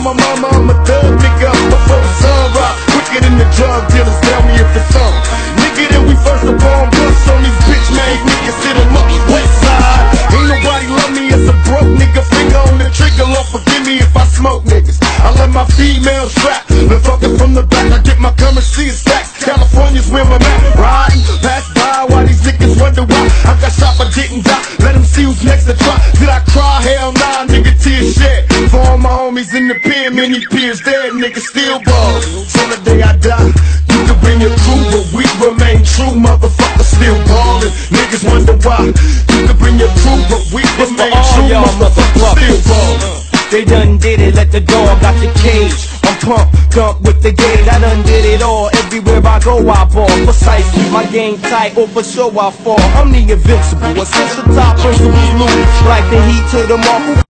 my mama, I'm a thug nigga up before the sun rise. Quicker than the drug dealers, tell me if it's on. Nigga, then we first upon books on these bitch made niggas, sit 'em up west side. Ain't nobody love me as a broke nigga, finger on the trigger, Lord forgive me if I smoke niggas. I let my female strap, been fucking from the back, I get my currency in stacks. California's where I'm at, riding, pass by while these niggas wonder why I got shot but didn't die. Let them see who's next to try. Did I cry? Hell nah, nigga, tears shed. For all my homies in the pen, many peers dead, niggas still ball. So the day I die, you can bring your crew, but we remain true, motherfuckers still ballin'. Niggas wonder why. You can bring your crew, but we remain true, motherfuckers still ballin'. They done did it, let the dog out the cage. I'm pumped up with the gate, I done did it all. Everywhere I go I ball, precise, keep my game tight, or for sure I fall. I'm the invincible, essential top principles loose, like the heat to the mark.